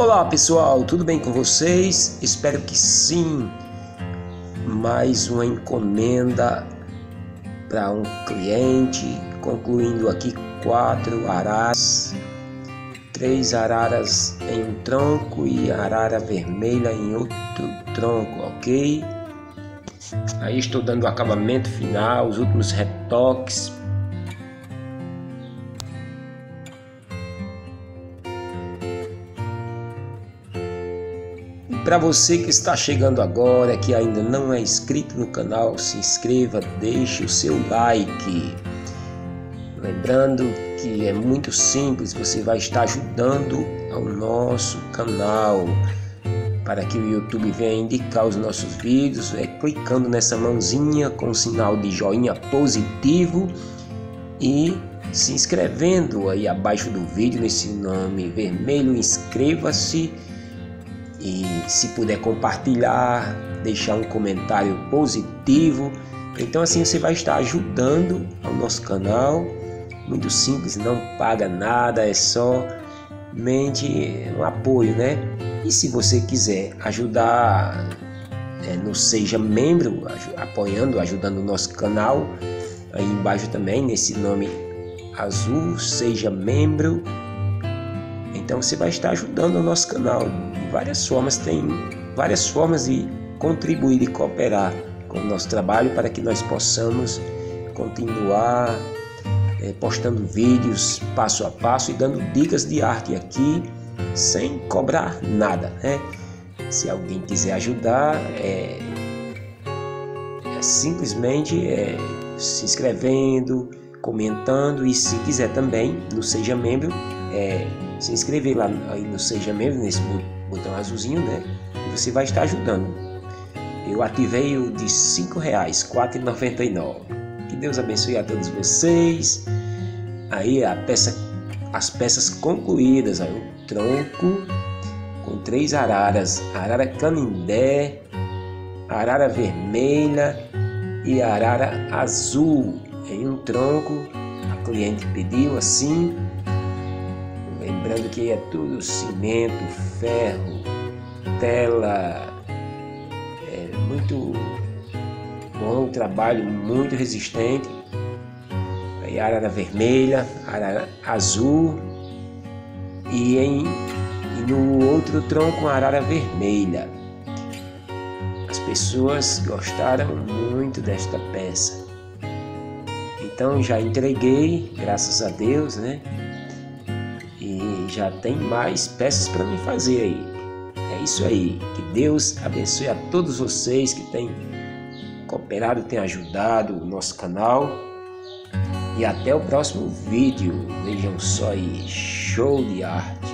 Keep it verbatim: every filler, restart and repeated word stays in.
Olá pessoal, tudo bem com vocês? Espero que sim. Mais uma encomenda para um cliente, concluindo aqui quatro araras, três araras em um tronco e arara vermelha em outro tronco, ok? Aí estou dando o acabamento final, os últimos retoques. Para você que está chegando agora, que ainda não é inscrito no canal, se inscreva, deixe o seu like. Lembrando que é muito simples, você vai estar ajudando ao nosso canal para que o YouTube venha indicar os nossos vídeos, é clicando nessa mãozinha com o sinal de joinha positivo e se inscrevendo aí abaixo do vídeo nesse nome vermelho, inscreva-se. E se puder compartilhar, deixar um comentário positivo, então assim você vai estar ajudando ao nosso canal. Muito simples, não paga nada, é somente um apoio, né? E se você quiser ajudar, é, no Seja Membro, apoiando, ajudando o nosso canal, aí embaixo também, nesse nome azul, Seja Membro. Então você vai estar ajudando o nosso canal de várias formas, tem várias formas de contribuir e cooperar com o nosso trabalho para que nós possamos continuar é, postando vídeos passo a passo e dando dicas de arte aqui sem cobrar nada, né? Se alguém quiser ajudar, é, é simplesmente é, se inscrevendo, comentando, e se quiser também no Seja Membro, é, se inscrever lá aí no Seja Membro, nesse botão azulzinho, né? E você vai estar ajudando. Eu ativei o de cinco reais, quatro reais e noventa e nove centavos. Que Deus abençoe a todos vocês. Aí a peça, as peças concluídas, aí o tronco com três araras, arara canindé, arara vermelha e arara azul em um tronco. A cliente pediu assim. Lembrando que é tudo cimento, ferro, tela, é muito bom, trabalho muito resistente. Aí arara vermelha, arara azul e, em, e no outro tronco arara vermelha. As pessoas gostaram muito desta peça. Então já entreguei, graças a Deus, né? E já tem mais peças para me fazer aí. É isso aí. Que Deus abençoe a todos vocês que têm cooperado, têm ajudado o nosso canal. E até o próximo vídeo. Vejam só aí. Show de arte.